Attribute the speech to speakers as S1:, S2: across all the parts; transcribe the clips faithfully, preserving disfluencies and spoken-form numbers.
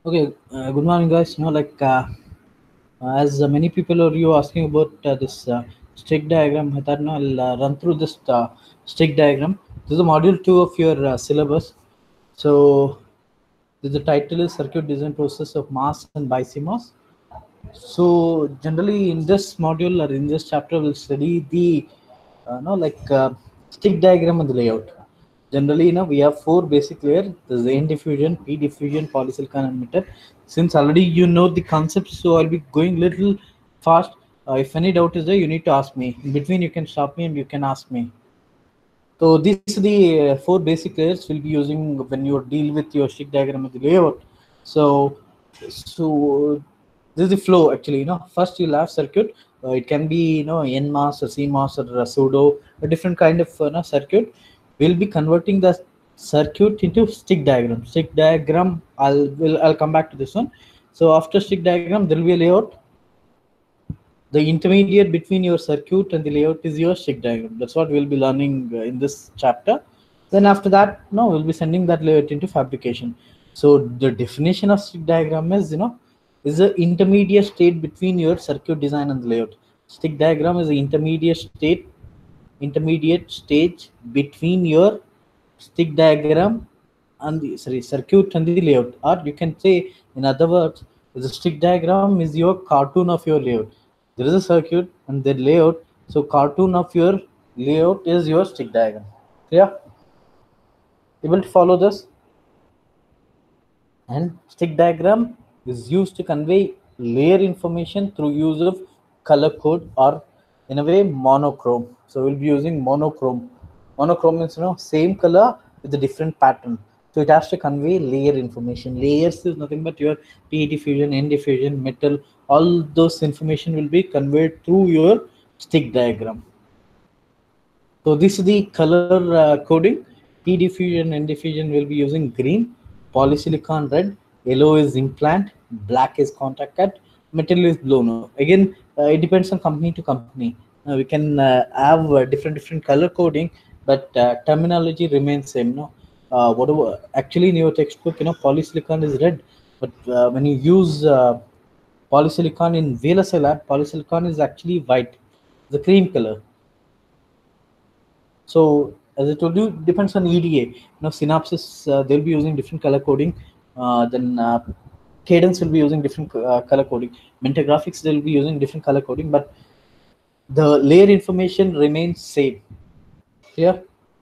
S1: Okay, uh, good morning, guys. You know, like uh, as uh, many people are you asking about uh, this uh, stick diagram, I thought no, I'll uh, run through this uh, stick diagram. This is the module two of your uh, syllabus. So, the the title is Circuit Design Process of MOS and BiCMOS. So, generally, in this module or in this chapter, we'll study the uh, no like uh, stick diagram and the layout. Generally, you know, we have four basic layers. There's the N diffusion, P diffusion, polysilicon, and metal. Since already you know the concepts, so I'll be going little fast. Uh, if any doubt is there, you need to ask me. In between, you can stop me and you can ask me. So these are the uh, four basic layers we'll be using when you deal with your stick diagram of the layout. So, so this is the flow actually. You know, first you'll have circuit. Uh, it can be you know N MOS or C MOS or a pseudo, a different kind of uh, no, circuit. We'll be converting the circuit into stick diagram. Stick diagram. I'll will I'll come back to this one. So after stick diagram, there will be a layout. The intermediate between your circuit and the layout is your stick diagram. That's what we'll be learning uh, in this chapter. Then after that, no, we'll be sending that layout into fabrication. So the definition of stick diagram is, you know, is the intermediate state between your circuit design and the layout. Stick diagram is the intermediate state, intermediate stage between your stick diagram and the sorry circuit and the layout. Or you can say, in other words, the stick diagram is your cartoon of your layout. There is a circuit and the layout. So cartoon of your layout is your stick diagram. Yeah, able to follow this? And stick diagram is used to convey layer information through use of color code, or in a way monochrome. So we'll be using monochrome. Monochrome means you know same color with a different pattern. So it has to convey layer information. Layers is nothing but your P diffusion, N diffusion, metal. All those information will be conveyed through your stick diagram. So this is the color uh, coding. P diffusion, N diffusion will be using green, polysilicon red, yellow is implant, black is contact cut, metal is blue. No, again, uh, it depends on company to company. Uh, we can uh, have uh, different different color coding, but uh, terminology remains same. No, uh, whatever. Actually, in your textbook, you know, polysilicon is red, but uh, when you use uh, polysilicon in V L S I lab, polysilicon is actually white, the cream color. So as I told you, depends on E D A. You know, Synopsys uh, they'll be using different color coding. Uh, then uh, Cadence will be using different uh, color coding. Mentor Graphics they'll be using different color coding, but the layer information remains same. Here,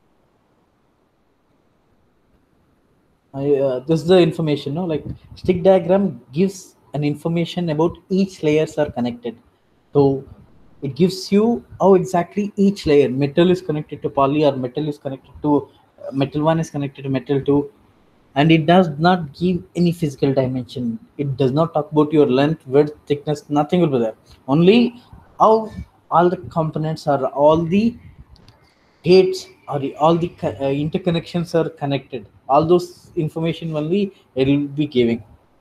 S1: I, uh, this is the information. No, like stick diagram gives an information about each layers are connected. So it gives you how exactly each layer metal is connected to poly, or metal is connected to uh, metal one is connected to metal two, and it does not give any physical dimension. It does not talk about your length, width, thickness. Nothing will be there. Only how all the components are, all the gates or the, all the co- uh, interconnections are connected. All those information only it will be giving.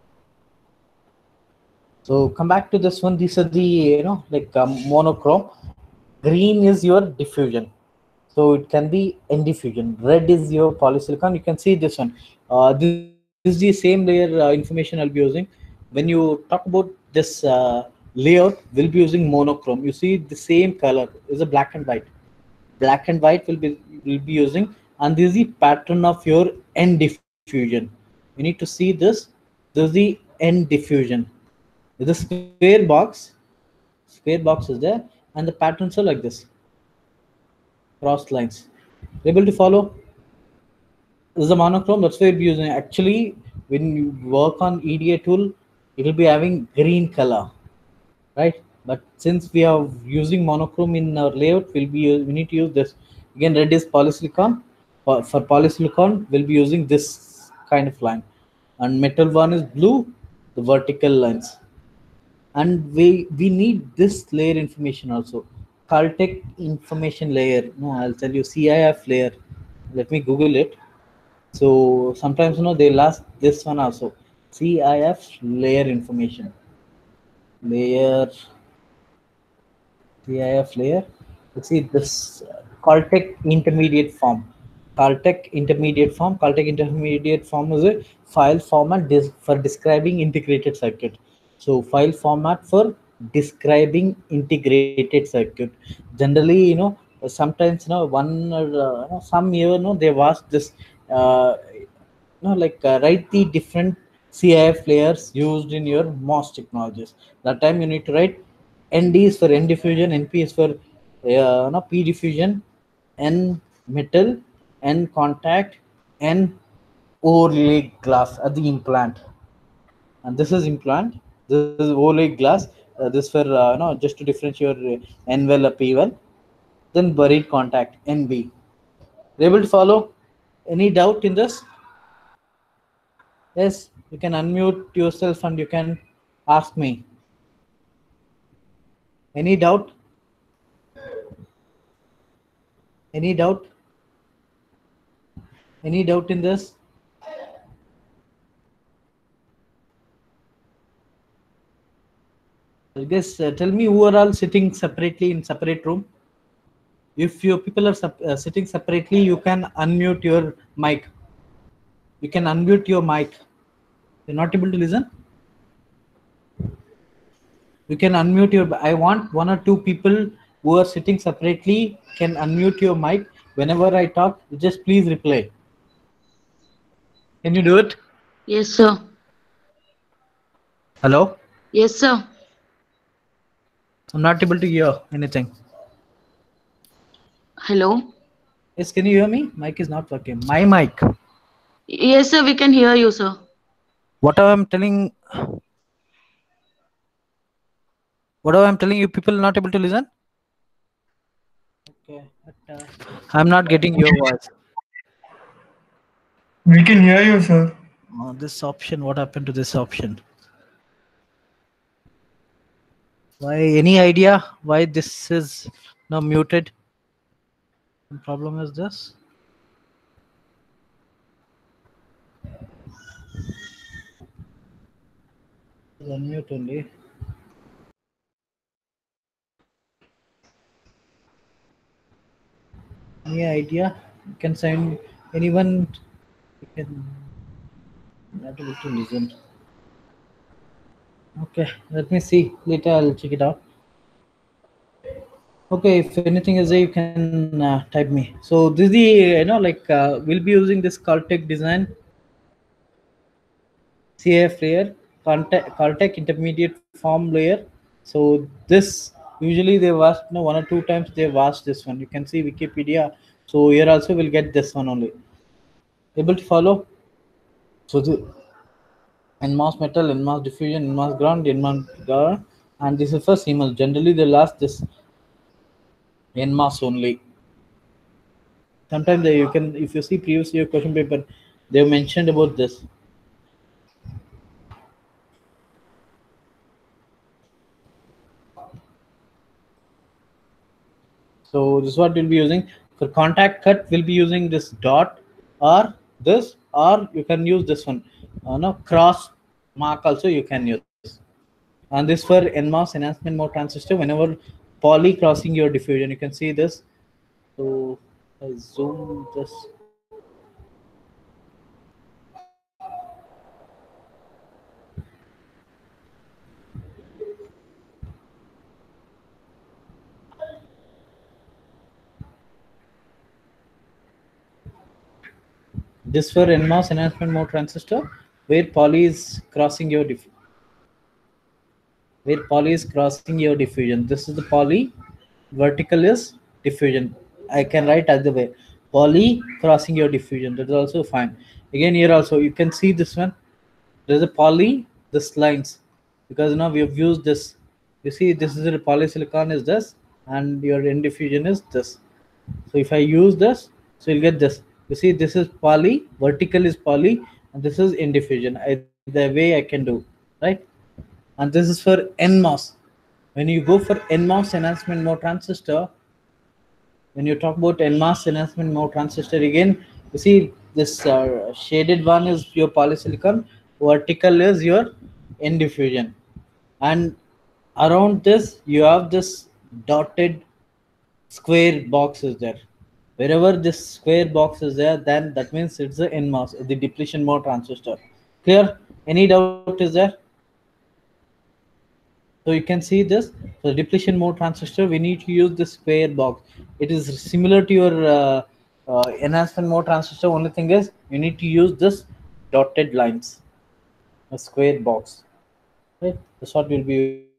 S1: So come back to this one. These are the you know like um, monochrome. Green is your diffusion, so it can be N diffusion. Red is your polysilicon. You can see this one. Uh, this is the same layer uh, information I'll be using. When you talk about this uh, layout, we'll be using monochrome. You see the same color is a black and white. Black and white will be will be using, and this is the pattern of your N diffusion. You need to see this. This is the N diffusion. It's a square box. Square box is there, and the patterns are like this, crossed lines. Able to follow? This is a monochrome. That's why we'll be using. Actually, when you work on E D A tool, it will be having green color, right? But since we are using monochrome in our layout, we'll be we need to use this. Again, red is polysilicon. For, for polysilicon, we'll be using this kind of line, and metal one is blue, the vertical lines. And we we need this layer information also. Caltech information layer. No, I'll tell you C I F layer. Let me Google it. So sometimes you know they'll ask this one also. C I F layer information. Layer C I F layer. Let's see this uh, Caltech intermediate form. Caltech intermediate form. Caltech intermediate form is a file format for describing integrated circuit. So file format for describing integrated circuit. Generally, you know, sometimes, you know, one or uh, some year, you know, they've asked this, uh, you know, like uh, write the different C I F layers used in your MOS technologies. That time you need to write N D is for N diffusion, N P is for uh, no, P diffusion, N metal, N contact, N overlay glass at the implant. And this is implant. This is overlay glass. Uh, this for uh, no, just to differentiate your uh, N well P well. Then buried contact N B. Able to follow? Any doubt in this? Yes, you can unmute yourself and you can ask me. Any doubt? Any doubt? Any doubt in this? I guess uh, tell me who are all sitting separately in separate room. If your people are uh, sitting separately, you can unmute your mic. You can unmute your mic. You're not able to listen? You can unmute your. I want one or two people who are sitting separately can unmute your mic. Whenever I talk, just please reply. Can you do it?
S2: Yes, sir.
S1: Hello?
S2: Yes, sir.
S1: I'm not able to hear anything.
S2: Hello.
S1: Yes, can you hear me? Mic is not working. My mic.
S2: Yes, sir. We can hear you, sir.
S1: What I'm telling, what I'm telling you, people not able to listen. Okay, but uh, I'm not getting your voice.
S3: We can hear you, sir.
S1: Oh, this option. What happened to this option? Why? Any idea why this is now muted? The problem is this. Unmute only. Any idea? You can send anyone. You can not able to listen. Okay, let me see. Later I'll check it out. Okay, if anything is there, you can uh, type me. So this is the, you know, like uh, we'll be using this Caltech design C A F layer, Caltech, Caltech intermediate form layer. So this usually they've asked, you know, one or two times they've asked this one. You can see Wikipedia. So here also we'll get this one only. Able to follow? So the N MOS metal, N MOS diffusion, N MOS ground, N MOS ground, and this is for C MOS. Generally they'll ask this N MOS only. Sometimes they, you can, if you see previous year question paper, they mentioned about this. So this is what we'll be using for contact cut. We'll be using this dot or this, or you can use this one. Uh, no cross mark also you can use. And this for N MOS enhancement mode transistor. Whenever poly crossing your diffusion, you can see this. So I zoom this. This for N MOS enhancement mode transistor, where poly is crossing your diffusion. Where poly is crossing your diffusion. This is the poly, vertical is diffusion. I can write other way. Poly crossing your diffusion. That is also fine. Again, here also you can see this one. There's a poly, this lines, because now we have used this. You see, this is a polysilicon is this, and your N diffusion is this. So if I use this, so you'll get this. You see, this is poly, vertical is poly, and this is N diffusion. I, the way I can do, right? And this is for N MOS. When you go for N MOS enhancement mode transistor, when you talk about N MOS enhancement mode transistor, again, you see this uh, shaded one is your polysilicon, vertical is your N diffusion, and around this you have this dotted square box is there. Wherever this square box is there, then that means it's the N MOS, the depletion mode transistor. Clear? Any doubt is there? So you can see this. So depletion mode transistor, we need to use the square box. It is similar to your uh, uh, enhancement mode transistor. Only thing is you need to use this dotted lines, a square box. Right? That's what we'll be using.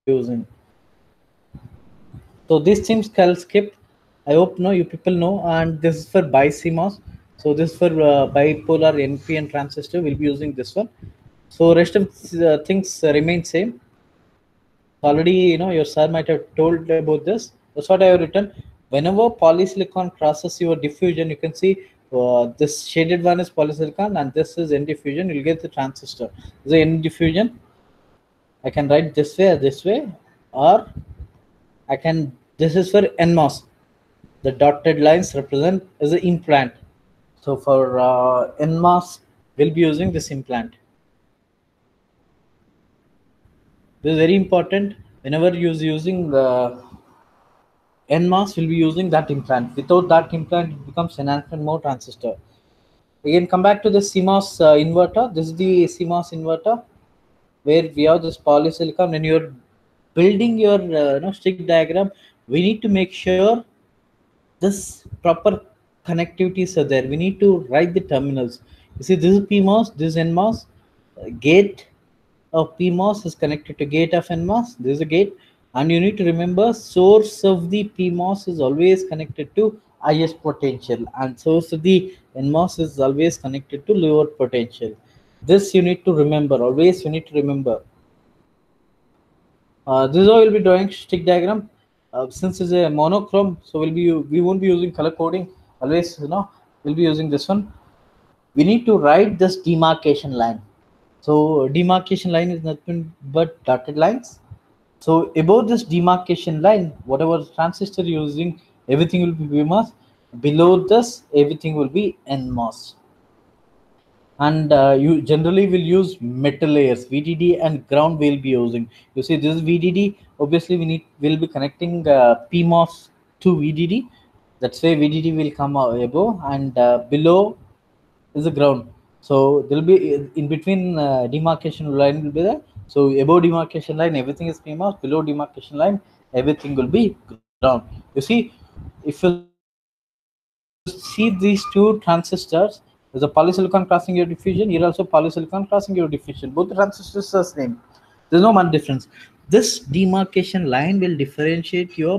S1: So these things I'll skip. I hope no you people know. And this is for bi-CMOS. So this for uh, bipolar N P N transistor. We'll be using this one. So rest of uh, things uh, remain same. Already, you know, your sir might have told about this. That's what I have written. Whenever polysilicon crosses your diffusion, you can see uh, this shaded one is polysilicon and this is N diffusion. You'll get the transistor. The N diffusion, I can write this way or this way, or I can, this is for N MOS. The dotted lines represent as an implant. So for uh, N MOS, we'll be using this implant. This is very important. Whenever you're using the N MOS, will be using that implant. Without that implant, it becomes enhancement mode transistor. Again, come back to the CMOS uh, inverter. This is the CMOS inverter where we have this polysilicon. When you're building your uh, you know, stick diagram, we need to make sure this proper connectivities are there. We need to write the terminals. You see, this is P MOS, this is N MOS. Uh, gate of P MOS is connected to gate of N MOS. This is a gate. And you need to remember source of the P MOS is always connected to highest potential and source of the N MOS is always connected to lower potential. This you need to remember. Always you need to remember. Uh, this is how we'll be drawing stick diagram. Uh, since it's a monochrome, so we'll be we won't be using color coding. Always, you know, we'll be using this one. We need to write this demarcation line. So demarcation line is nothing but dotted lines. So above this demarcation line, whatever transistor you're using, everything will be P MOS. Below this, everything will be N MOS. And uh, you generally will use metal layers, V D D and ground we'll be using. You see, this is V D D. Obviously, we need we'll be connecting uh, P MOS to V D D. That's why V D D will come above, and uh, below is the ground. So there'll be in between uh, demarcation line will be there. So above demarcation line, everything is P MOS. Below demarcation line, everything will be ground. You see, if you see these two transistors, there's a polysilicon crossing your diffusion. Here also polysilicon crossing your diffusion. Both the transistors are same. There's no one difference. This demarcation line will differentiate your P MOS and N MOS.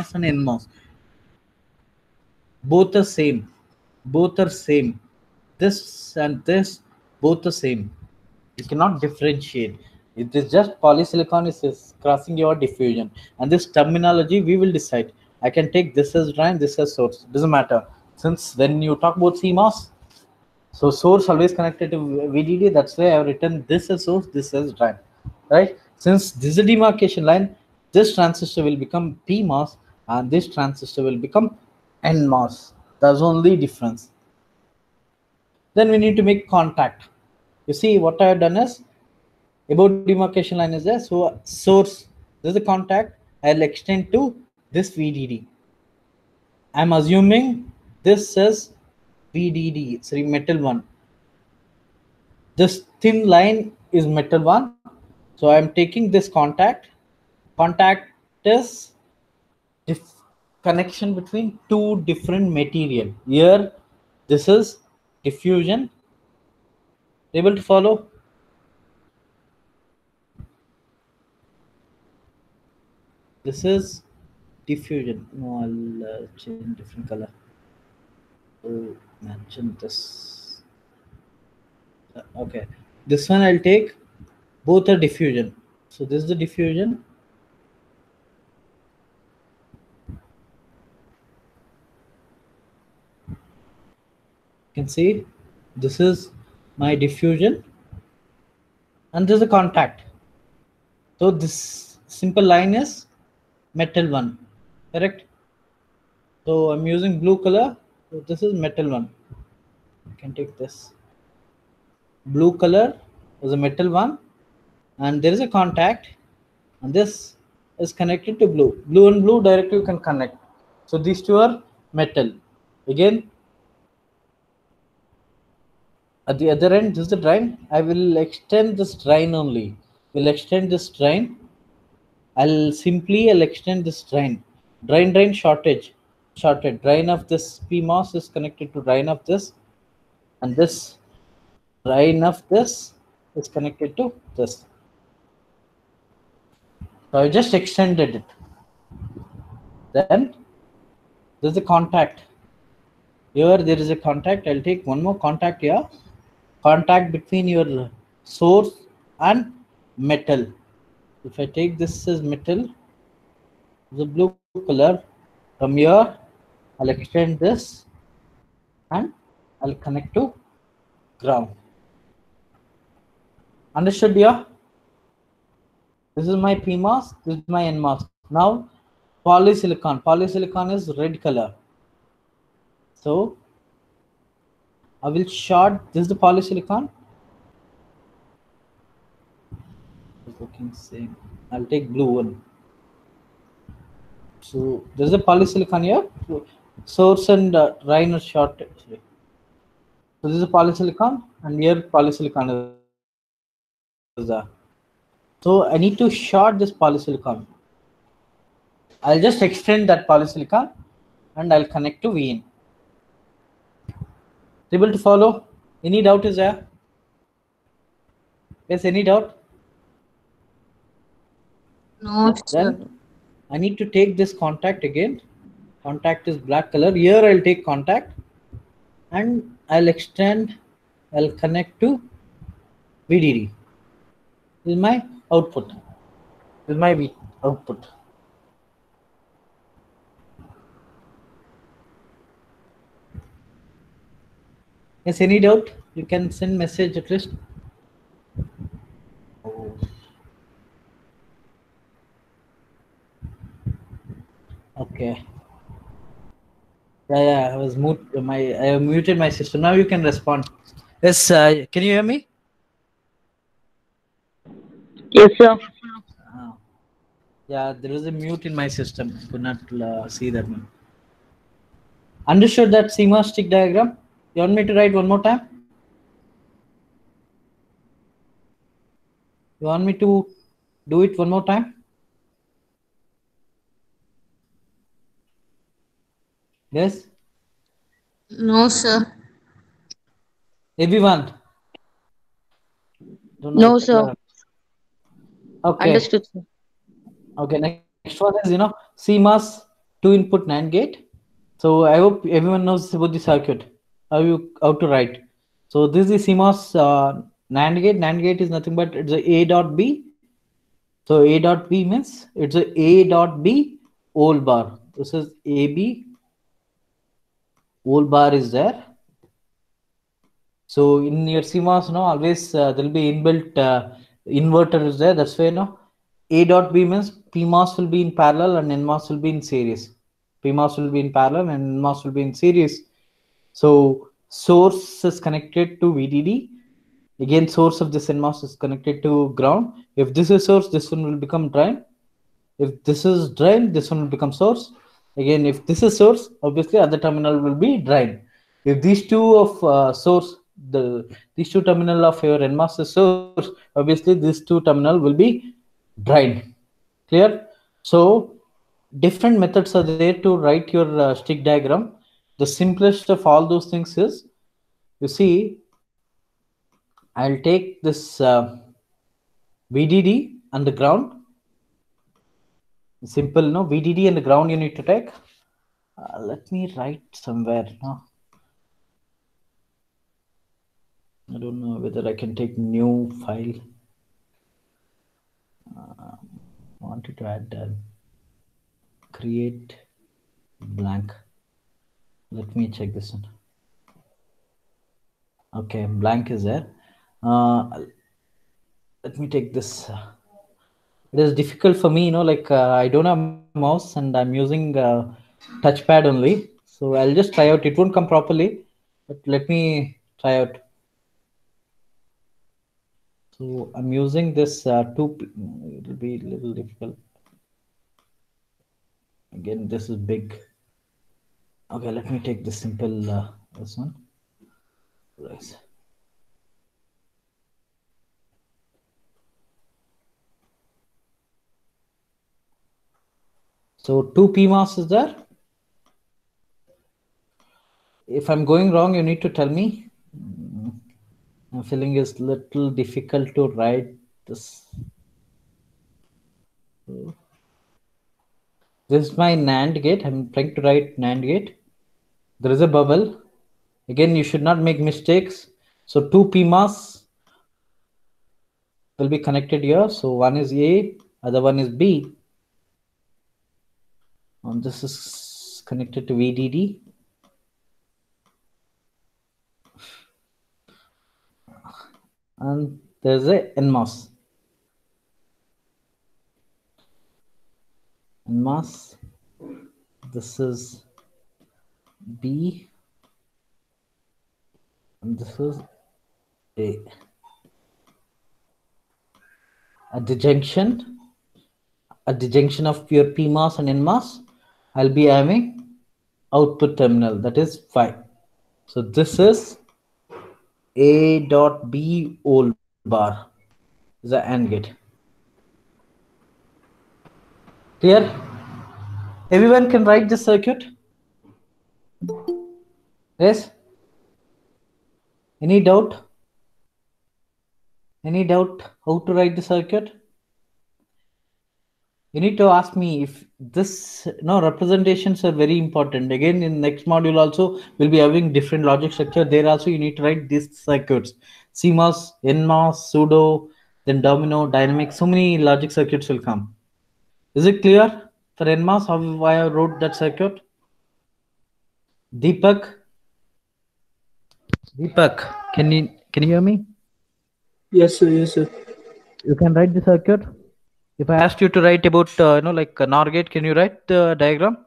S1: Both are same. Both are same. This and this, both the same. You cannot differentiate. It is just polysilicon is, is crossing your diffusion, and this terminology we will decide. I can take this as drain, this as source. Doesn't matter. Since when you talk about C MOS, so source always connected to V D D. That's why I have written this as source, this as drain, right? Since this is a demarcation line, this transistor will become P MOS, and this transistor will become N MOS. That's only difference. Then we need to make contact. You see what I have done is above demarcation line is there. So source, this is the contact. I'll extend to this V D D. I'm assuming this is V D D. It's a metal one. This thin line is metal one. So I'm taking this contact. Contact is connection between two different material. Here, this is diffusion. Able to follow? This is diffusion. No, I'll uh, change different color. Oh, mention this. Uh, okay, this one I'll take. Both are diffusion. So this is the diffusion. You can see this is my diffusion, and there's a contact. So this simple line is metal one, correct? So I'm using blue color. So this is metal one. You can take this. Blue color is a metal one, and there is a contact, and this is connected to blue. Blue and blue directly you can connect. So these two are metal. Again, at the other end, this is the drain. I will extend this drain only. Will extend this drain. I'll simply I'll extend this drain. Drain drain shortage. Shorted. Drain of this P MOS is connected to drain of this, and this drain of this is connected to this. So I just extended it. Then there's a contact. Here there is a contact. I'll take one more contact here. Contact between your source and metal. If I take this as metal, the blue color, from here I'll extend this and I'll connect to ground. Understood here? This is my P MOS, this is my N MOS. Now polysilicon. Polysilicon is red color. So I will short, this is the polysilicon. It's looking same. I'll take blue one. So there's a polysilicon here. Source and uh, drain are short. Actually. So this is a polysilicon, and here polysilicon is there. So I need to short this polysilicon. I'll just extend that polysilicon, and I'll connect to V N. Able to follow? Any doubt is there? Yes, any doubt?
S2: No, sir.
S1: Then I need to take this contact again. Contact is black color. Here I'll take contact and I'll extend, I'll connect to V D D. This is my output. This is my v output. Yes, any doubt? You can send message at least. Oh. Okay. Yeah, yeah, I was mute. My I have muted my system. Now you can respond. Yes, uh, can you hear me?
S2: Yes, sir.
S1: Uh, yeah, there is a mute in my system. I could not uh, see that one. Understood that C MOS stick diagram? You want me to write one more time? You want me to do it one more time? Yes?
S2: No, sir.
S1: Everyone? Don't know.
S2: No, sir.
S1: Okay.
S2: Understood, sir.
S1: Okay, next one is, you know, C MOS two input NAND gate. So I hope everyone knows about the circuit, how you how to write. So this is the C MOS uh, NAND gate. NAND gate is nothing but it's a A dot B. So A dot B means it's a A dot B whole bar. This is A B whole bar is there. So in your C MOS, no, always uh, there will be inbuilt uh, inverter is there. That's why, you know, A dot B means P MOS will be in parallel and N MOS will be in series. P MOS will be in parallel and N MOS will be in series. So source is connected to V D D. Again, source of this N MOS is connected to ground. If this is source, this one will become drain. If this is drain, this one will become source. Again, if this is source, obviously other terminal will be drain. If these two of uh, source, the these two terminal of your N MOS is source, obviously these two terminal will be drain. Clear? So different methods are there to write your uh, stick diagram. The simplest of all those things is, you see, I'll take this uh, V D D and the ground. Simple, no? V D D and the ground you need to take. Uh, let me write somewhere. No? I don't know whether I can take new file. Uh, wanted to add uh, create blank. Let me check this one. Okay, blank is there. Uh, let me take this. It is difficult for me, you know, like uh, I don't have mouse and I'm using uh, touchpad only. So I'll just try out. It won't come properly, but let me try out. So I'm using this uh, two. It will be a little difficult. Again, this is big. Okay, let me take this simple uh, this one. Right. So two P MOS is there. If I'm going wrong, you need to tell me. I'm feeling it's little difficult to write this. This is my NAND gate. I'm trying to write NAND gate. There is a bubble. Again, you should not make mistakes. So two P MOS will be connected here. So one is A, other one is B. And this is connected to V D D. And there's a N MOS. N MOS. This is B. And this is A. At the junction, at the junction of your P MOS and N MOS, I'll be having output terminal, that is five. So this is A dot B old bar, is the AND gate. Clear? Everyone can write this circuit? Yes? Any doubt? Any doubt how to write the circuit? You need to ask me if this, no, representations are very important. Again, in next module also, we'll be having different logic structure. There also, you need to write these circuits. C MOS, N MOS, pseudo, then domino, dynamic. So many logic circuits will come. Is it clear for N MOS how I wrote that circuit? Deepak? Deepak, can you, can you hear me?
S3: Yes, sir. Yes, sir.
S1: You can write the circuit. If I asked you to write about, uh, you know, like a NOR gate, can you write the diagram?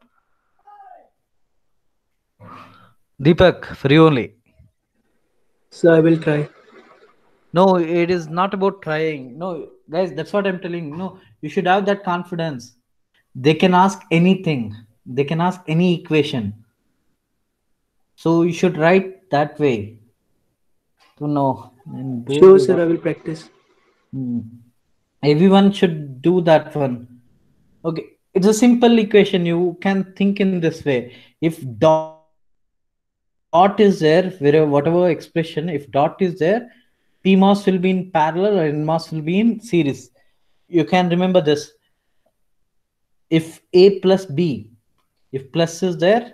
S1: Deepak, for you only.
S3: So I will try.
S1: No, it is not about trying. No, guys, that's what I'm telling you. No, you should have that confidence. They can ask anything. They can ask any equation. So you should write that way. To know. And
S3: Sure, sir. I will practice.
S1: Hmm. Everyone should do that one. Okay, it's a simple equation. You can think in this way. If dot is there, wherever whatever expression, if dot is there, P MOS will be in parallel or N MOS will be in series. You can remember this. If A plus B, if plus is there,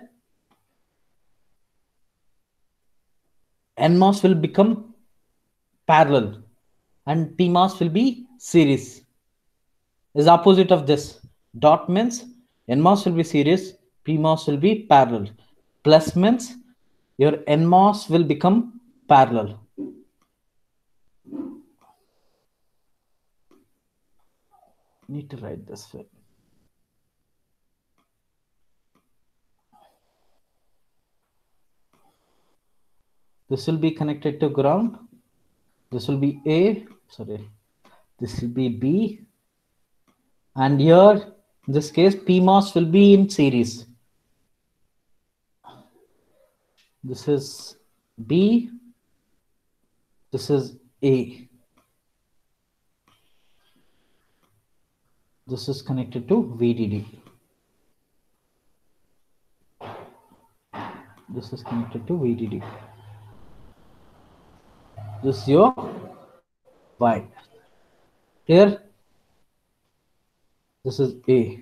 S1: N MOS will become parallel and P MOS will be series. Is opposite of this. Dot means N MOS will be series, P MOS will be parallel. Plus means your N MOS will become parallel. Need to write this way. This will be connected to ground. This will be A, sorry, this will be B. And here, in this case, P MOS will be in series. This is B, this is A. This is connected to V D D. This is connected to V D D. This is your Y. Here, this is A.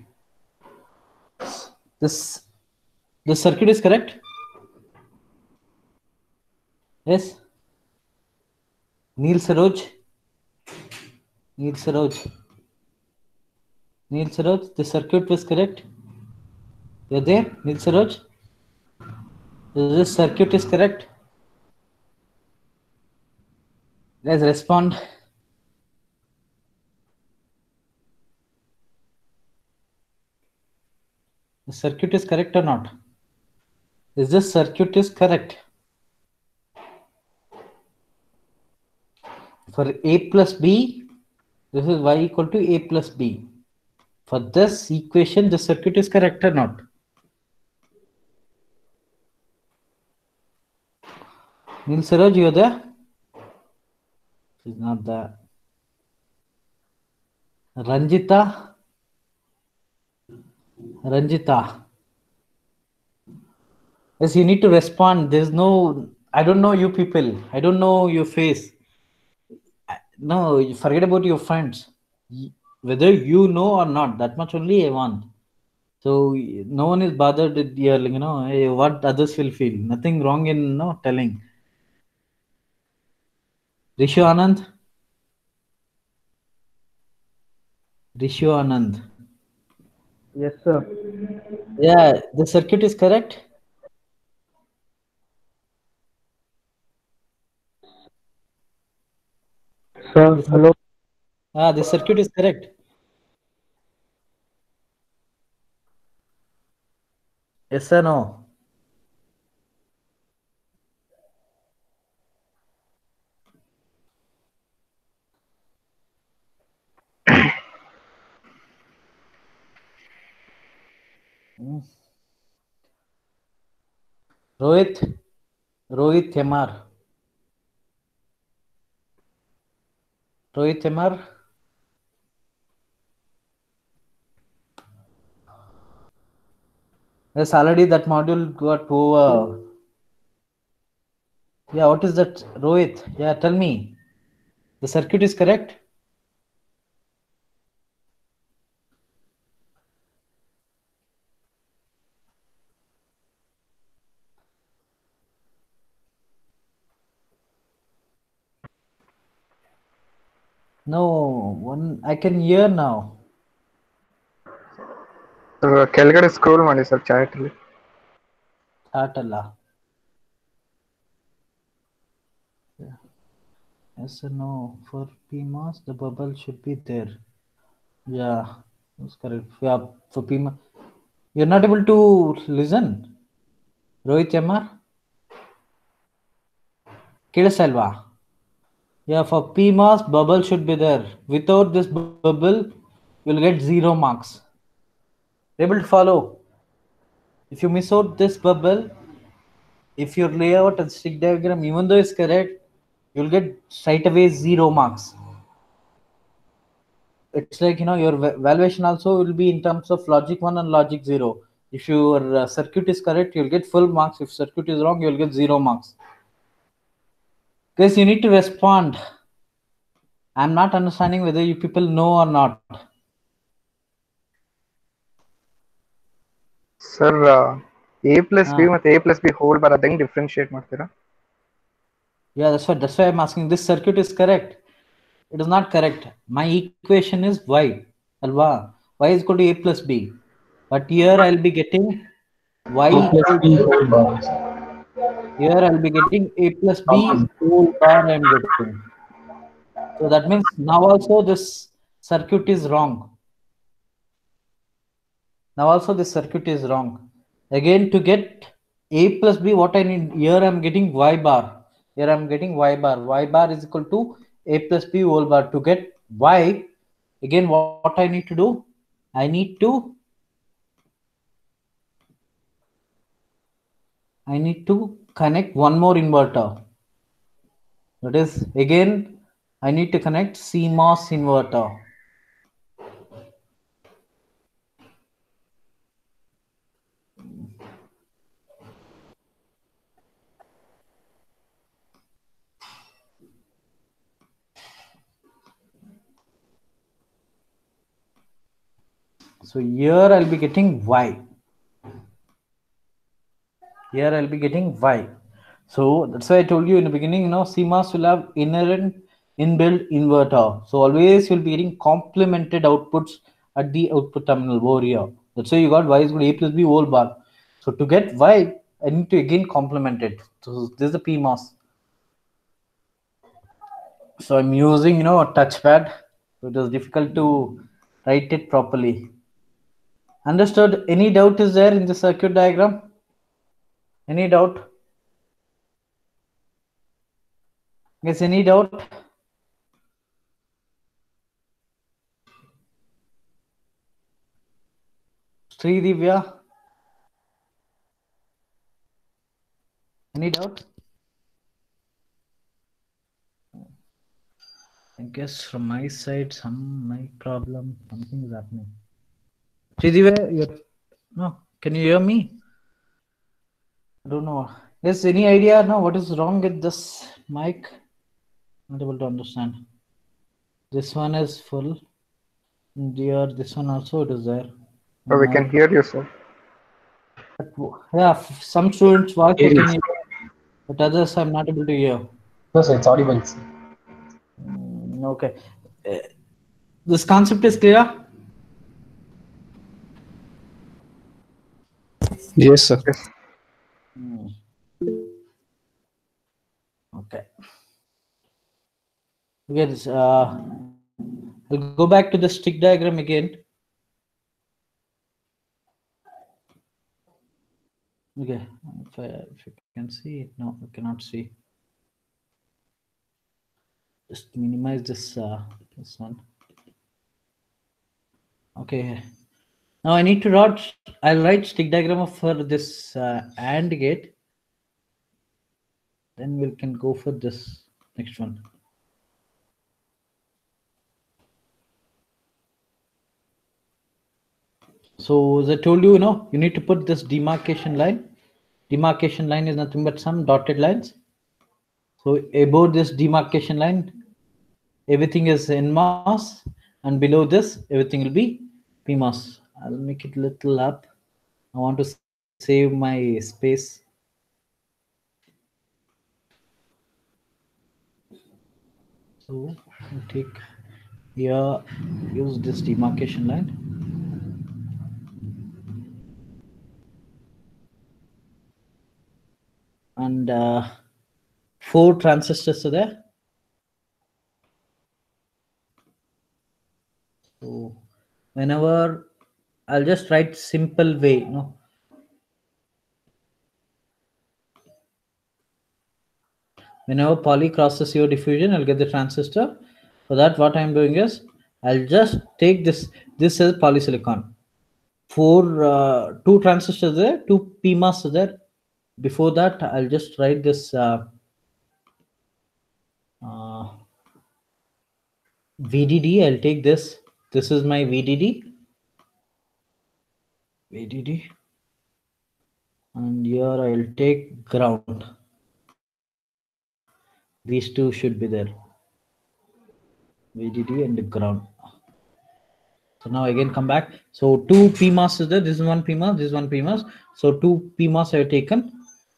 S1: This, this circuit is correct? Yes? Neil Saroj? Neil Saroj? Neil Saroj, the circuit was correct? You're there, Neil Saroj? This circuit is correct? Let's respond. The circuit is correct or not? Is this circuit is correct? For A plus B, this is Y equal to A plus B. For this equation, the circuit is correct or not? Neil Siraj, you're there? She's not there. Ranjita? Ranjita. Yes, you need to respond. There's no, I don't know you people. I don't know your face. No, you forget about your friends. Y- Whether you know or not, that much only I want. So y- no one is bothered with your, you know, eh, what others will feel. Nothing wrong in no telling. Rishu Anand? Rishu Anand.
S3: Yes, sir.
S1: Yeah, the circuit is correct.
S3: Sir,
S1: The cir-
S3: hello.
S1: ah, the circuit is correct. Yes or no? Hmm. Rohit? Rohit Themar. Rohit Themar? Yes, already that module got over. Yeah, what is that? Rohit? Yeah, tell me. The circuit is correct? No, one I can hear now.
S4: Sir ಕೆಳಗಡೆ scroll ಮಾಡಿ sir ಚಾಟಲ್ಲಿ.
S1: Start Allah. Yes or no? For P MOS, the bubble should be there. Yeah, that's correct. Yeah, for P MOS. You're not able to listen? Rohit Yamar? Kidasalva? Yeah, for P MOS, bubble should be there. Without this bubble, you'll get zero marks. Able to follow? If you miss out this bubble, if your layout and stick diagram, even though it's correct, you'll get straight away zero marks. It's like, you know, your va- valuation also will be in terms of logic one and logic zero. If your uh, circuit is correct, you'll get full marks. If circuit is wrong, you'll get zero marks. Guys, you need to respond. I'm not understanding whether you people know or not.
S4: Sir A plus B
S1: Ah,
S4: ಮತ್ತು A plus B whole bar ಅದಂಗೆ differentiate ಮಾಡ್ತೀರಾ?
S1: yeah, that's what that's why I'm asking. This circuit is correct. It is not correct. My equation is y. Alva. Y is equal to a plus b. But here I'll be getting y
S5: A plus
S1: equal
S5: B
S1: to,
S5: whole bar.
S1: here I'll be getting a plus b whole bar I'm getting. So that means now also this circuit is wrong. Now also this circuit is wrong. Again, to get a plus b, what I need here, I'm getting y bar. Here I'm getting y bar. Y bar is equal to a plus b whole bar. To get y, again, what, what I need to do? I need to I need to connect one more inverter. That is, again, I need to connect C MOS inverter. So here I'll be getting y. Here I'll be getting y. So that's why I told you in the beginning, you know, C MOS will have inherent inbuilt inverter. So always you'll be getting complemented outputs at the output terminal over here. That's why you got y is equal to a plus b whole bar. So to get y, I need to again complement it. So this is the P MOS. So I'm using, you know, a touchpad. So it was difficult to write it properly. Understood? Any doubt is there in the circuit diagram? Any doubt? Yes, any doubt? Sri Divya? Any doubt? I guess from my side, some my problem, something is happening. Sridhar, you're no. Can you hear me? I don't know. Yes, any idea? No, what is wrong with this mic? Not able to understand. This one is full. Dear, this one also it is there.
S4: Oh, we can hear you, sir.
S1: But, yeah, f- some students voice I can hear, but others I'm not able to hear.
S5: No, sir, it's audible. Sir.
S1: Mm, okay. Uh, this concept is clear?
S5: Yes, sir.
S4: Yes.
S1: Hmm. Okay. Okay, this, uh, I'll go back to the stick diagram again. Okay, if, I, if you can see it, no, you cannot see. Just minimize this uh, this one. Okay. Now I need to write. I'll write stick diagram of for this uh, AND gate. Then we can go for this next one. So as I told you, you know, you need to put this demarcation line. Demarcation line is nothing but some dotted lines. So above this demarcation line, everything is N M O S, and below this, everything will be P M O S. I'll make it little up. I want to save my space. So I'll take here, use this demarcation line. And uh, four transistors are there. So whenever I'll just write simple way, you know. Whenever poly crosses your diffusion, I'll get the transistor. For that, what I'm doing is I'll just take this. This is polysilicon. Four, uh, two transistors there, two P M O S there. Before that, I'll just write this uh, uh, V D D. I'll take this. This is my V D D. V D D. And here I'll take ground. These two should be there. V D D and the ground. So now again come back. So two P M O S is there. This is one P M O S. This is one P M O S. So two P M O S I have taken.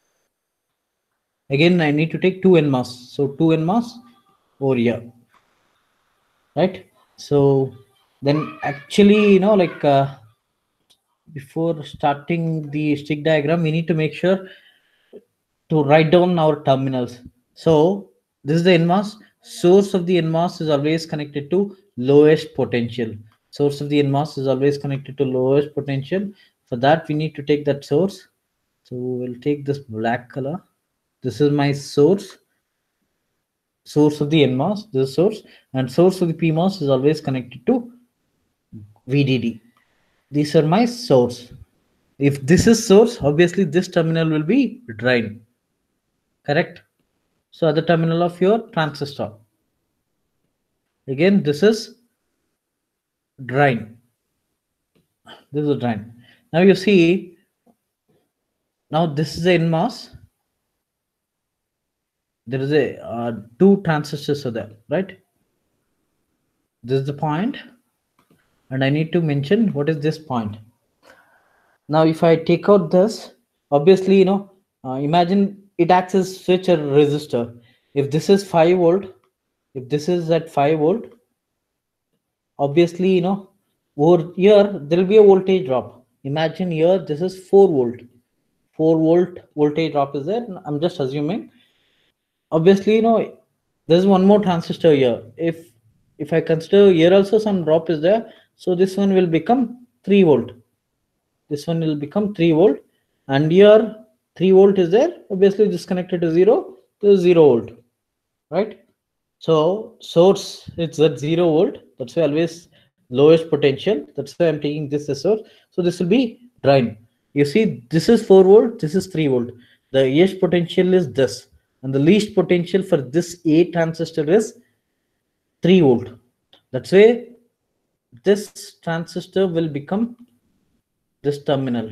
S1: Again, I need to take two N M O S. So two N M O S over here. Right? So then actually, you know, like uh, before starting the stick diagram, we need to make sure to write down our terminals. So this is the N M O S. Source of the N M O S is always connected to lowest potential. Source of the N M O S is always connected to lowest potential. For that, we need to take that source. So we'll take this black color. This is my source. Source of the N M O S, this is source, and source of the P M O S is always connected to V D D. These are my source. If this is source, obviously this terminal will be drain. Correct? So at the terminal of your transistor. Again, this is drain. This is a drain. Now you see, now this is the N M O S. There is a uh, two transistors are there, right? This is the point, and I need to mention what is this point. Now, if I take out this, obviously, you know, uh, imagine it acts as switch or resistor. If this is five volt, if this is at five volt, obviously, you know, over here there will be a voltage drop. Imagine here this is four volt, four volt voltage drop is there. I'm just assuming. Obviously, you know, there's one more transistor here. If if I consider here also some drop is there, so this one will become three volt. This one will become three volt, and here three volt is there. Obviously, this connected to zero. This is zero volt, right? So source it's at zero volt. That's why always lowest potential. That's why I'm taking this as source. So this will be drain. You see, this is four volt. This is three volt. The highest potential is this. And the least potential for this A transistor is three volt. That's why this transistor will become this terminal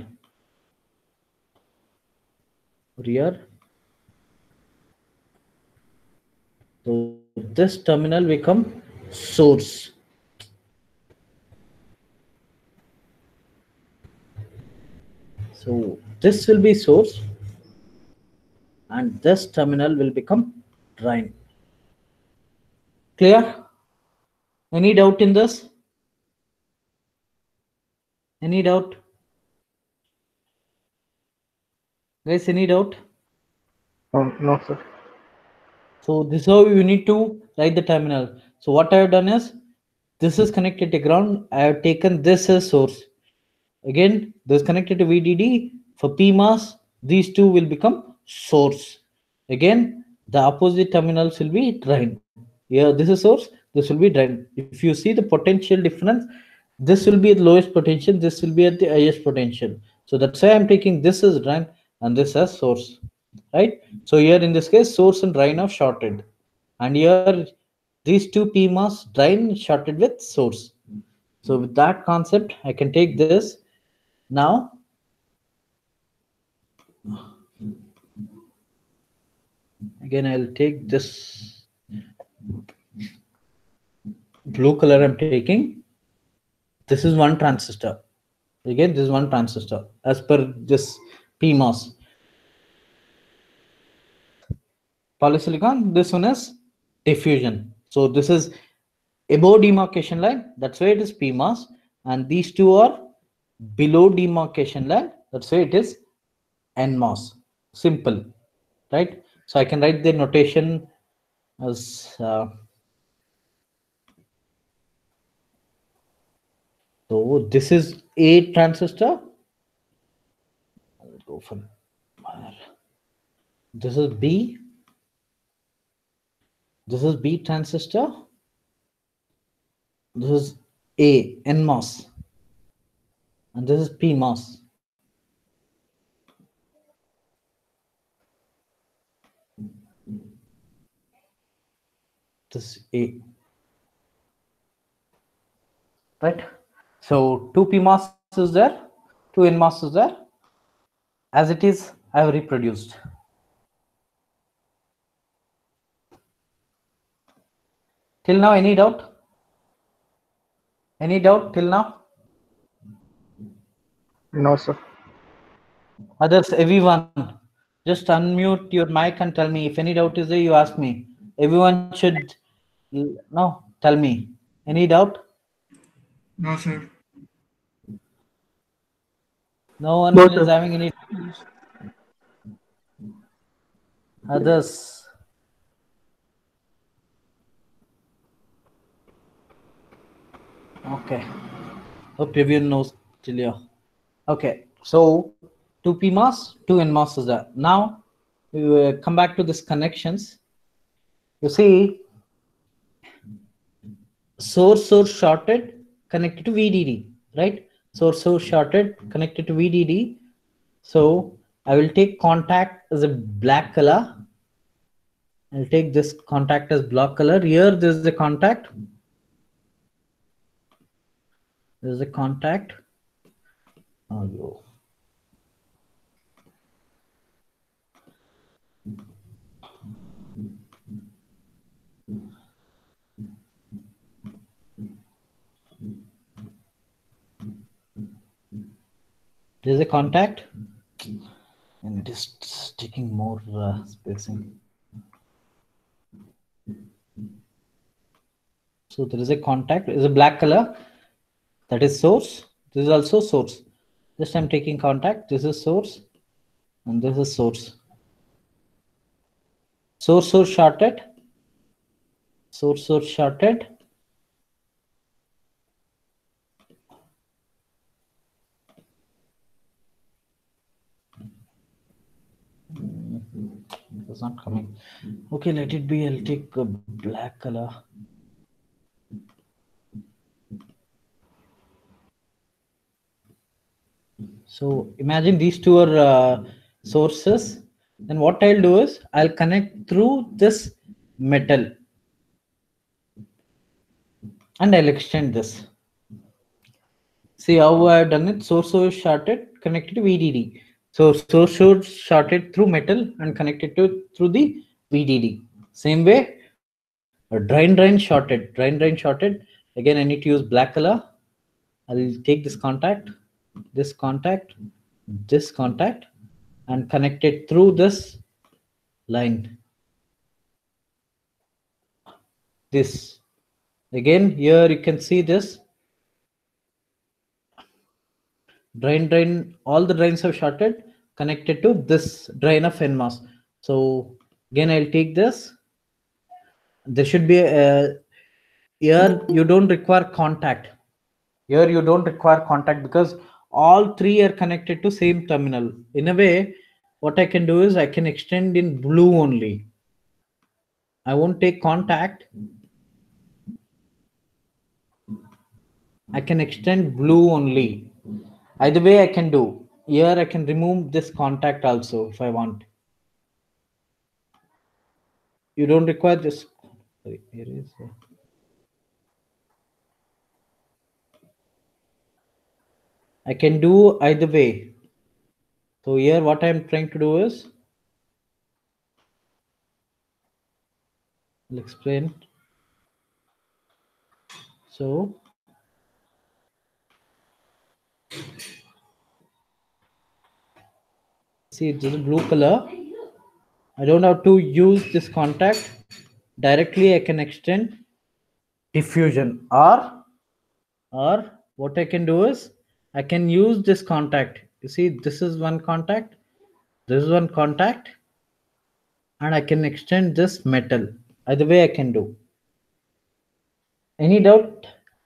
S1: here. So this terminal become source. So this will be source and this terminal will become drain. Clear? Any doubt in this? Any doubt? Guys, any doubt?
S4: Um, no, sir.
S1: So this is how you need to write the terminal. So what I have done is, this is connected to ground. I have taken this as source. Again, this is connected to V D D. For P MOS, these two will become source. Again, the opposite terminals will be drain. Here, this is source. This will be drain. If you see the potential difference, this will be at lowest potential. This will be at the highest potential. So that's why I'm taking this as drain and this as source. Right? So here in this case, source and drain are shorted. And here, these two P MOS drain shorted with source. So with that concept, I can take this. Now, again, I'll take this blue color I'm taking. This is one transistor. Again, this is one transistor as per this P MOS. Polysilicon, this one is diffusion. So this is above demarcation line. That's why it is P MOS. And these two are below demarcation line. That's why it is N MOS. Simple, right? So I can write the notation as uh, so this is A transistor. I'll go for this is B. This is B transistor. This is A, N MOS. And this is P MOS. This is A. Right? So two P MOS is there, two N MOS is there. As it is, I have reproduced. Till now, any doubt? Any doubt till now?
S4: No, sir.
S1: Others, everyone, just unmute your mic and tell me. If any doubt is there, you ask me. Everyone should, no, tell me. Any doubt?
S6: No, sir.
S1: No one
S3: No,
S1: is
S3: sir.
S1: having any. Others. Okay. Hope everyone knows till here. Okay. So two P MOS, two N MOS is there. Now we will come back to this connections. You see, source source shorted connected to V D D, right? Source source shorted connected to V D D. So I will take contact as a black color. I'll take this contact as black color. Here there is a contact. There is a contact. Oh, there's a contact, and it is taking more uh, spacing. So there is a contact, is a black color, that is source. This is also source. Just I'm taking contact. This is source, and this is source. Source source shorted. Source source shorted. It's not coming. Okay, let it be. I'll take a black color. So imagine these two are uh, sources. Then what I'll do is I'll connect through this metal. and I'll extend this. See how I've done it. Source source shorted, connected to V D D. So source source shorted through metal and connected to through the V D D. Same way, a drain drain shorted, drain drain shorted. Again, I need to use black color. I'll take this contact, this contact, this contact, and connect it through this line. This. Again, here you can see this. Drain, drain, all the drains have shorted, connected to this drain of N M O S. So again, I'll take this. There should be a, here you don't require contact. Here you don't require contact because all three are connected to same terminal. In a way, what I can do is I can extend in blue only. I won't take contact. I can extend blue only. Either way I can do. Here I can remove this contact also if I want. You don't require this. Sorry, here is. I can do either way. So here what I'm trying to do is, I'll explain. So see, this is blue color. I don't have to use this contact. Directly I can extend diffusion, or or what I can do is I can use this contact. You see, this is one contact, this is one contact, and I can extend this metal. Either way I can do. Any doubt?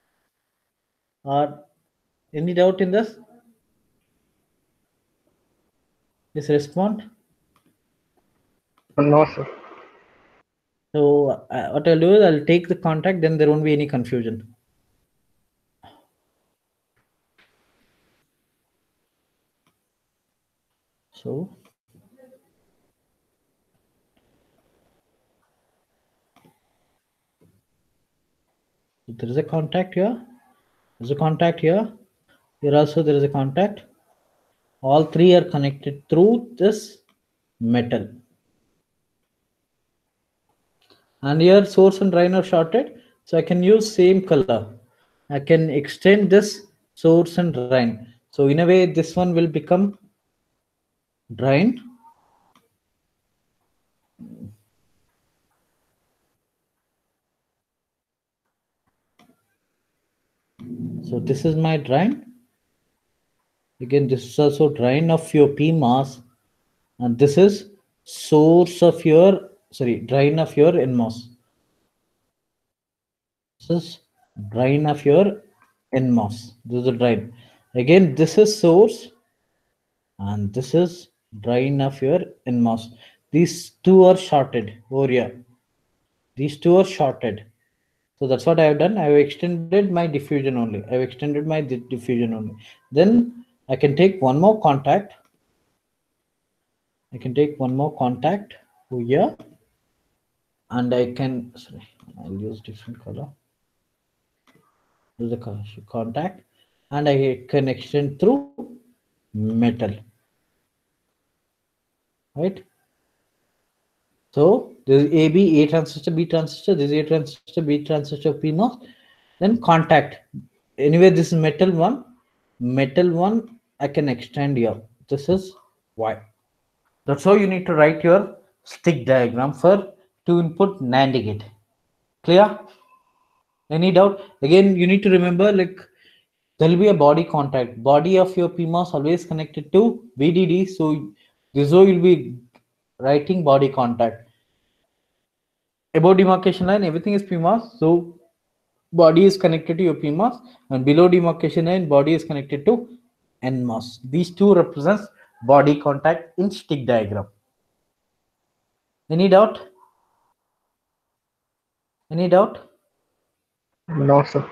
S1: Or any doubt in this? Please respond.
S4: No, sir.
S1: So uh, what I'll do is I'll take the contact, then there won't be any confusion. So there is a contact here. There's a contact here. Here also there is a contact. All three are connected through this metal. And here source and drain are shorted. So I can use same color. I can extend this source and drain. So in a way, this one will become drain. So this is my drain. Again, this is also drain of your P MOS, and this is source of your, sorry, drain of your N MOS. This is drain of your N MOS. This is the drain. Again, this is source, and this is drain of your N MOS. These two are shorted over here. These two are shorted. So that's what I have done. I have extended my diffusion only. I have extended my diffusion only. Then I can take one more contact. I can take one more contact over here, and I can, sorry, I'll use different color. Use the contact, and I can extend through metal. Right? So this is A B, A transistor, B transistor, this is A transistor, B transistor, P MOS. Then contact. Anyway, this is metal one. Metal one, I can extend here. This is Y. That's how you need to write your stick diagram for two input NAND gate. Clear? Any doubt? Again, you need to remember, like, there will be a body contact. Body of your P MOS always connected to V D D. So this is how you'll be writing body contact. Above demarcation line, everything is P MOS. So body is connected to your P MOS, and below demarcation line, body is connected to N MOS. These two represents body contact in stick diagram. Any doubt? Any doubt?
S4: No, sir.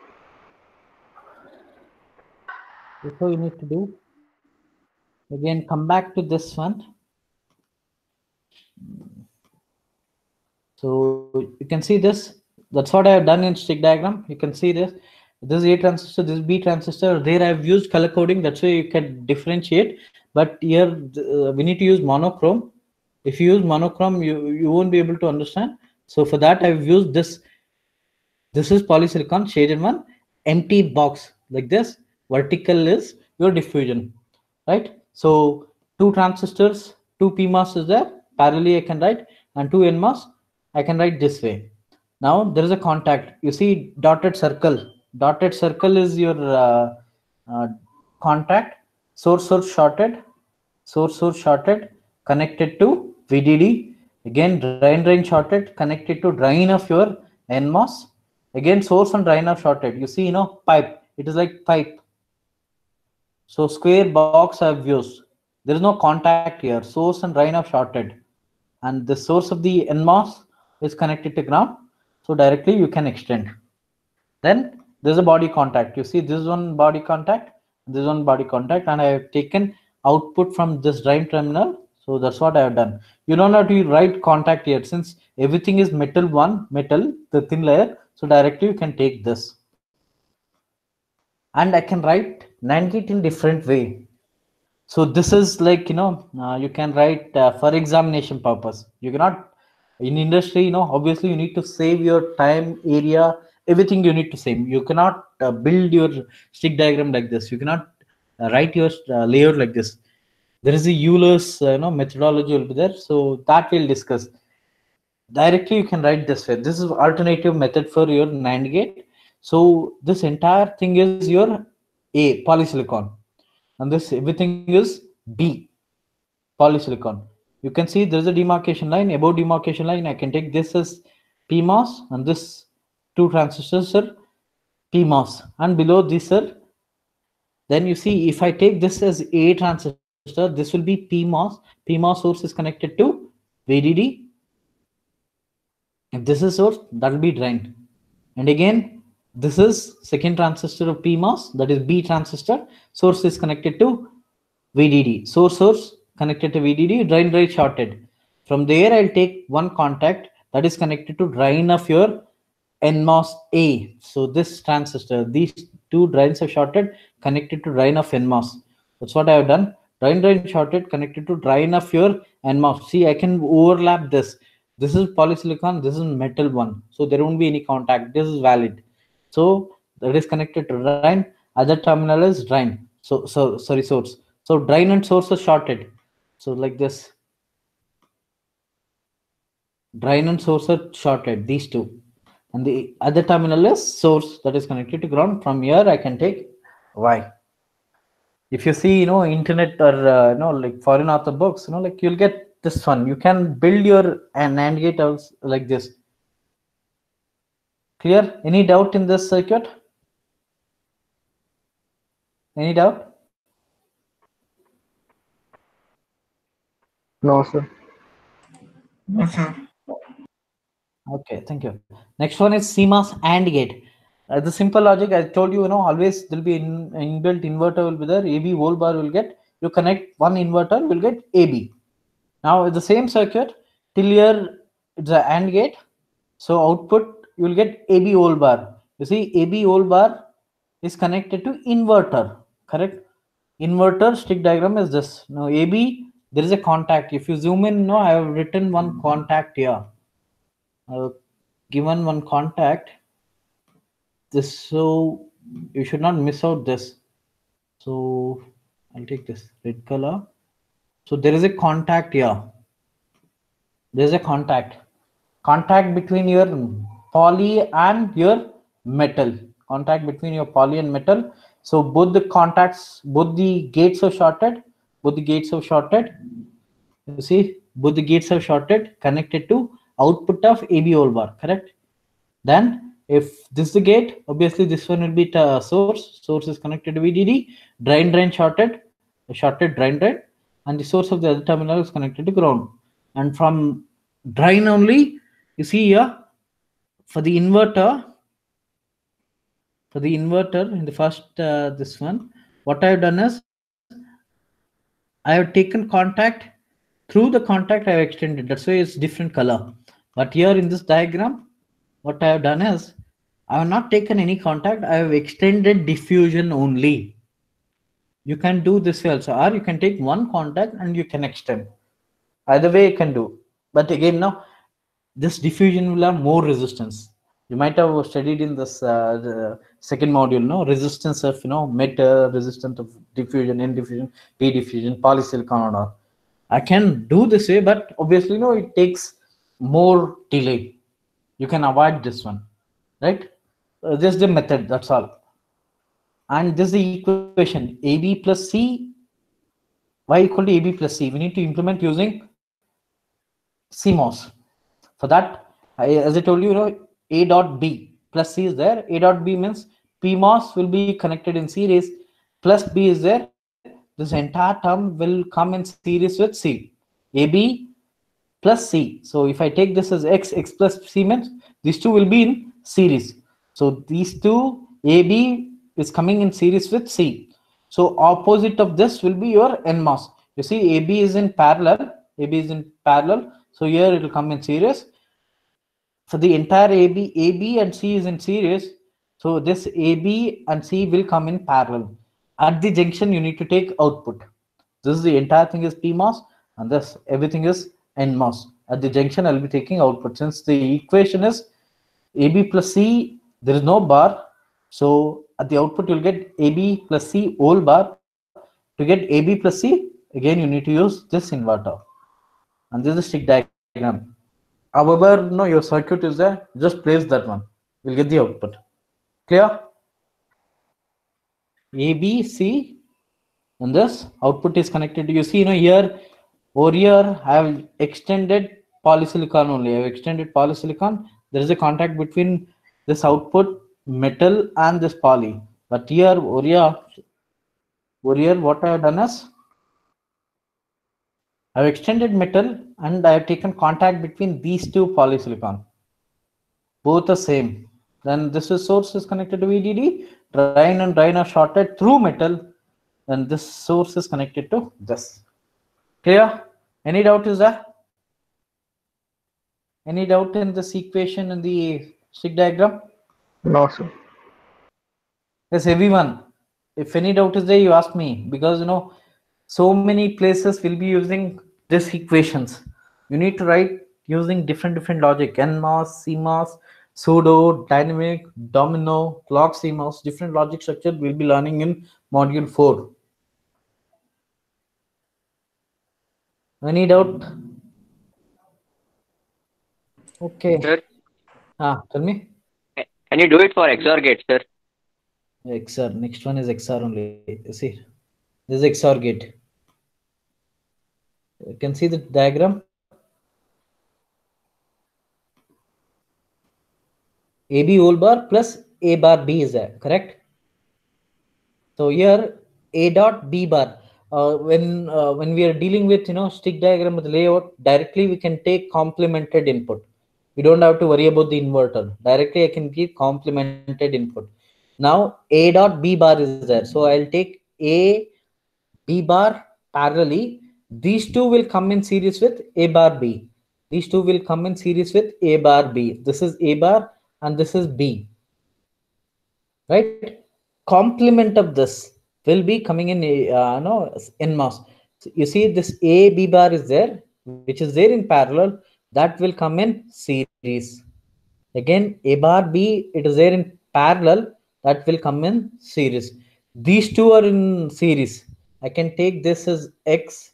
S1: That's what you need to do. Again, come back to this one. So you can see this. that's what I have done in stick diagram. You can see this. This is A transistor, this is B transistor. There I have used color coding. That's why you can differentiate. But here uh, we need to use monochrome. If you use monochrome, you, you won't be able to understand. So for that, I've used this. This is polysilicon shaded one, empty box like this. Vertical is your diffusion, right? So two transistors, two P MOS is there. Parallelly, I can write, and two N MOS, I can write this way. Now there is a contact. You see dotted circle. Dotted circle is your uh, uh, contact. Source source shorted. Source source shorted. Connected to V D D. Again drain drain shorted. Connected to drain of your N MOS. Again source and drain are shorted. You see, you know, pipe. It is like pipe. So square box I've used. There is no contact here. Source and drain are shorted. And the source of the N MOS is connected to ground. So directly you can extend. Then there's a body contact. You see this one body contact, this one body contact, and I have taken output from this drain terminal. So that's what I have done. You don't have to write contact here since everything is metal one, metal, the thin layer. So directly you can take this. And I can write NAND gate in different way. So this is like, you know, uh, you can write uh, for examination purpose. You cannot, in industry, you know, obviously you need to save your time, area, everything you need to save. You cannot uh, build your stick diagram like this. You cannot uh, write your uh, layout like this. There is a Euler's uh, you know, methodology will be there. So that we'll discuss. Directly you can write this way. This is alternative method for your NAND gate. So this entire thing is your A, polysilicon. And this everything is B, polysilicon. You can see there's a demarcation line. Above demarcation line, I can take this as P MOS and this two transistors are P MOS. And below this are, then you see if I take this as A transistor, this will be P MOS. P MOS source is connected to V D D. If this is source, that will be drained. And again, this is second transistor of P MOS, that is B transistor. Source is connected to V D D. Source source connected to V D D, drain drain shorted. From there, I'll take one contact that is connected to drain of your N MOS A. So this transistor, these two drains are shorted, connected to drain of N MOS. That's what I have done. Drain drain shorted, connected to drain of your N MOS. See, I can overlap this. This is polysilicon, this is metal one. So there won't be any contact. This is valid. So that is connected to drain. Other terminal is drain. So, so sorry, source. So drain and source are shorted. So like this. Drain and source are shorted, these two. And the other terminal is source that is connected to ground. From here, I can take Y. If you see, you know, internet or, uh, you know, like foreign author books, you know, like you'll get this one. You can build your NAND gate also like this. Clear? Any doubt in this circuit? Any doubt?
S4: No, sir.
S6: No, sir.
S1: Okay, thank you. Next one is C MOS AND gate. Uh, the simple logic I told you, you know, always there'll be in, inbuilt inverter will be there. A B whole bar will get, you connect one inverter, will get A B. Now the same circuit till here it's a AND gate. So output you will get A B whole bar. You see A B whole bar is connected to inverter, correct? Inverter stick diagram is this. Now A B, there is a contact. If you zoom in, no, I have written one contact here. I've given one contact. This, so you should not miss out this. So I'll take this red color. So there is a contact here. There is a contact. Contact between your poly and your metal. Contact between your poly and metal. So both the contacts, both the gates are shorted. Both the gates are shorted. You see, both the gates are shorted, connected to output of A B whole bar, correct? Then if this is the gate, obviously this one will be the source. Source is connected to V D D. Drain drain shorted, shorted drain drain, and the source of the other terminal is connected to ground. And from drain only, you see here for the inverter, for the inverter in the first uh, this one, what I have done is I have taken contact. Through the contact I have extended. That's why it's different color. But here in this diagram, what I have done is I have not taken any contact. I have extended diffusion only. You can do this way also, or you can take one contact and you can extend. Either way you can do. But again, now this diffusion will have more resistance. You might have studied in this uh, the second module, no, resistance of you know metal, resistance of diffusion, N diffusion, P diffusion, polysilicon, or all. I can do this way, but obviously, no, it takes more delay. You can avoid this one, right? Uh, this is the method. That's all. And this is the equation: A B plus C. Y equal to A B plus C. We need to implement using C MOS. For that, I, as I told you, you know, A dot B plus C is there. A dot B means P MOS will be connected in series, plus B is there. This entire term will come in series with C. A B plus C. So if I take this as X, X plus C means these two will be in series. So these two, A B is coming in series with C. So opposite of this will be your N MOS. You see, A B is in parallel. A B is in parallel. So here it will come in series. For the entire A B, A B and C is in series. So this A B and C will come in parallel. At the junction, you need to take output. This is the entire thing is P MOS, and this everything is N MOS. At the junction, I'll be taking output. Since the equation is A B plus C, there is no bar. So at the output, you'll get A B plus C whole bar. To get A B plus C, again, you need to use this inverter. And this is a stick diagram. However, no, your circuit is there. Just place that one. We'll get the output. Clear? A, B, C, and this output is connected to, you see, you know, here, over here, I have extended polysilicon only. I have extended polysilicon. There is a contact between this output metal and this poly. But here, over here, over here, what I have done is, I have extended metal and I have taken contact between these two polysilicon. Both are same. Then this is source is connected to V D D. Drain and drain are shorted through metal. Then this source is connected to this. Clear? Any doubt is there? Any doubt in this equation in the stick diagram?
S4: No, sir.
S1: Yes, everyone. If any doubt is there, you ask me, because you know so many places will be using this equations. You need to write using different different logic: N MOS, C MOS, pseudo, dynamic, domino, clock C MOS. Different logic structure we'll be learning in module four. Any doubt? Okay.
S7: Sir,
S1: Ah, tell me.
S7: can you do it for X O R gate, sir?
S1: X R. Next one is X R only. See, this is X R gate. You can see the diagram. A B whole bar plus A bar B is there, correct? So here A dot B bar. Uh, when uh, when we are dealing with you know stick diagram with layout, directly we can take complemented input. We don't have to worry about the inverter. Directly I can give complemented input. Now A dot B bar is there. So I'll take A B bar parallelly. These two will come in series with A bar B. These two will come in series with A bar B. This is A bar and this is B. Right? Complement of this will be coming in uh, no N MOS. So you see this A B bar is there, which is there in parallel. That will come in series. Again, A bar B, it is there in parallel. That will come in series. These two are in series. I can take this as X.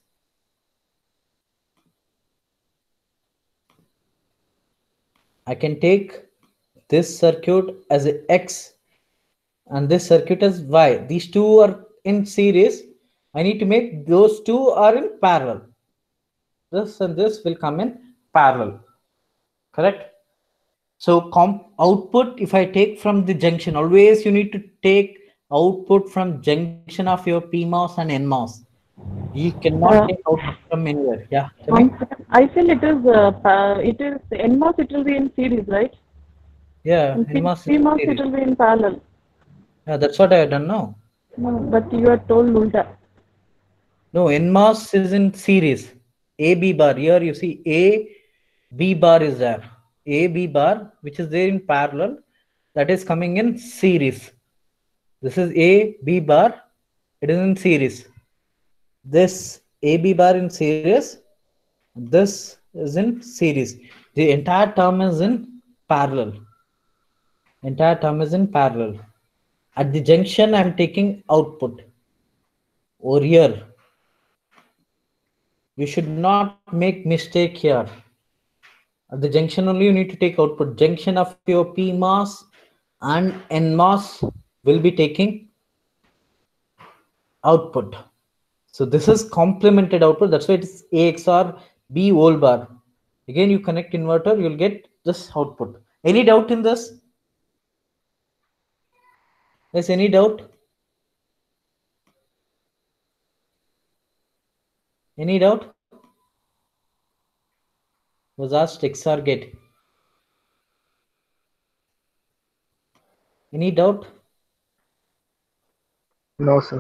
S1: I can take this circuit as a X and this circuit as Y. These two are in series. I need to make those two are in parallel. This and this will come in parallel. Correct? So comp output, if I take from the junction, always you need to take output from junction of your P MOS and N MOS. You cannot
S8: Uh,
S1: take output from anywhere. Yeah. Tell me.
S8: One second. I feel it is uh, pa- it is N MOS. It will be in series, right?
S1: Yeah.
S8: And
S1: N MOS is
S8: P MOS
S1: series.
S8: it will be in parallel.
S1: Yeah, that's what I have done now.
S8: No, but you are told Ulta.
S1: No, N MOS is in series. A B bar. Here you see A B bar is there. A B bar, which is there in parallel, that is coming in series. This is A B bar, it is in series. This A B bar in series, this is in series. The entire term is in parallel. Entire term is in parallel. At the junction, I'm taking output. Over here, you should not make mistake here. At the junction only, you need to take output. Junction of your P MOS and N MOS will be taking output. So this is complemented output. That's why it's A X O R B whole bar. Again, you connect inverter, you'll get this output. Any doubt in this? Yes, any doubt? Any doubt? Was asked X O R gate. Any doubt?
S4: No, sir.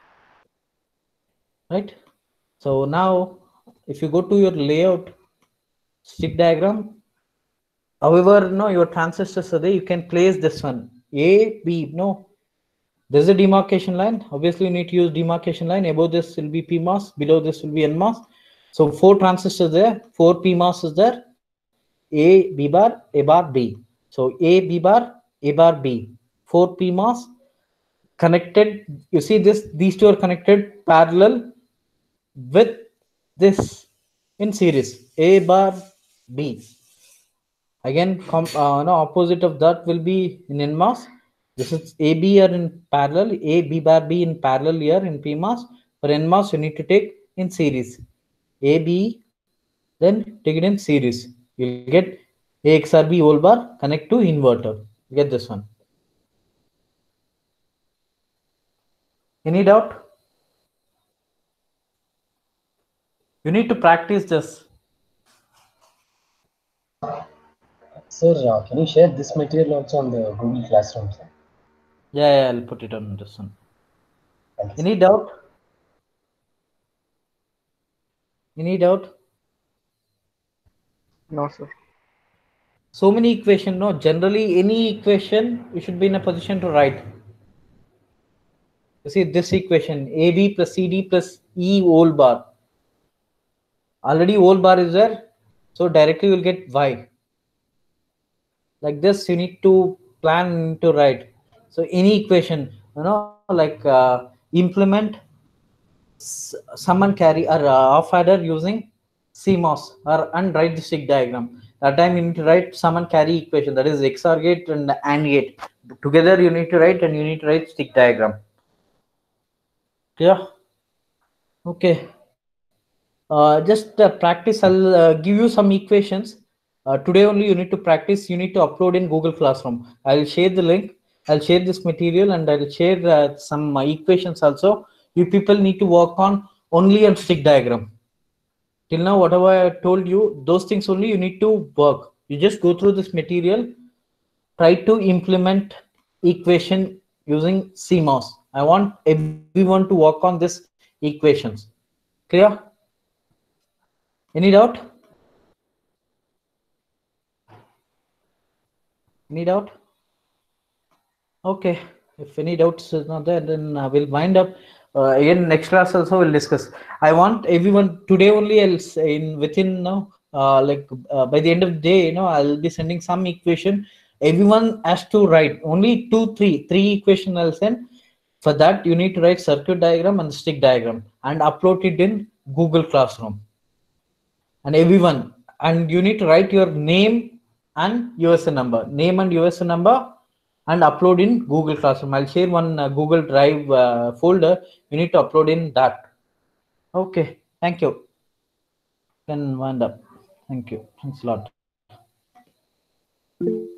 S1: Right? So now, if you go to your layout stick diagram, however, no, your transistors are there, you can place this one. A, B, no. There's a demarcation line. Obviously, you need to use demarcation line. Above this will be P MOS, below this will be N MOS. So four transistors there, four P MOS is there. A, B bar, A bar, B. So A, B bar, A bar, B. Four P MOS connected. You see this, these two are connected parallel with this in series. A bar, B. Again, com, uh, no, opposite of that will be in N MOS. This is A, B are in parallel. A, B bar, B in parallel here in P MOS. For N MOS, you need to take in series. A, B, then take it in series. You'll get A X O R B whole bar, connect to inverter. You get this one. Any doubt? You need to practice this.
S5: Sir, uh, can you share this material also on the Google Classroom, sir?
S1: Yeah, yeah, I'll put it on this one.
S5: Thank you, sir.
S1: Any doubt? Any doubt?
S4: No, sir.
S1: So many equation, no, generally any equation you should be in a position to write. You see this equation, A B plus C D plus E whole bar. Already whole bar is there, so directly you'll get Y. Like this, you need to plan to write. So any equation, you know, like uh, implement summon carry or uh, off adder using C MOS or and write the stick diagram. That time you need to write summon carry equation, that is X O R gate and AND gate. Together you need to write and you need to write stick diagram. Yeah. Okay. Uh, just uh, practice. I'll uh, give you some equations. Uh, today only you need to practice. You need to upload in Google Classroom. I'll share the link. I'll share this material and I'll share uh, some uh, equations also. You people need to work on only on stick diagram. Till now, whatever I told you, those things only you need to work. You just go through this material, try to implement equation using C MOS. I want everyone to work on this equations. Clear? Any doubt? Any doubt? Okay. If any doubts is not there, then uh, we'll wind up. Uh, again, next class also we'll discuss. I want everyone today only. I'll say in within now, uh, like uh, by the end of the day, you know, I'll be sending some equation. Everyone has to write only two, three, three equation. I'll send. For that, you need to write circuit diagram and stick diagram and upload it in Google Classroom. And everyone, and you need to write your name and U S A number, name and U S A number, and upload in Google Classroom. I'll share one uh, Google Drive uh, folder. You need to upload in that. Okay, thank you. Can wind up. Thank you. Thanks a lot.